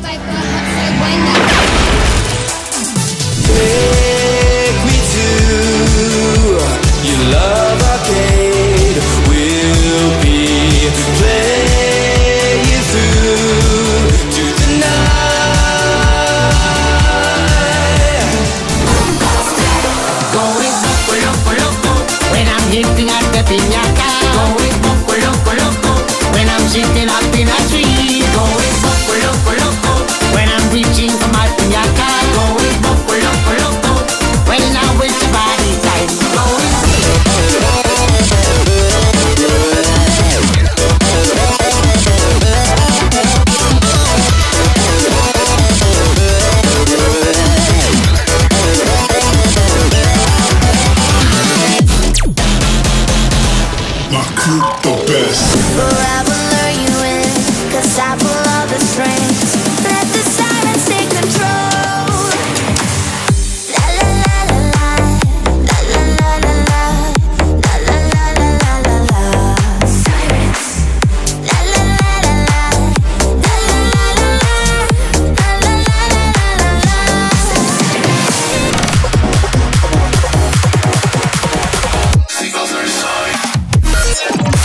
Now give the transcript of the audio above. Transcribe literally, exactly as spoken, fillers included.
Take me to your love arcade. We'll be playing through to the night. Going loco, loco, loco when I'm hitting at the piñata. Going loco, loco, loco when I'm sitting up in a tree. Going loco, loco, loco when I'm reaching for my piñata. Going loco, loco, loco when now it's the party time. Going My crew, the best. Forever lure you in, 'cause I pull all the strings. Let the sirens take control. La la la la la, la la la la la, la la la la la la. Sirens. La la la la la, la la la la la, la la la la la la.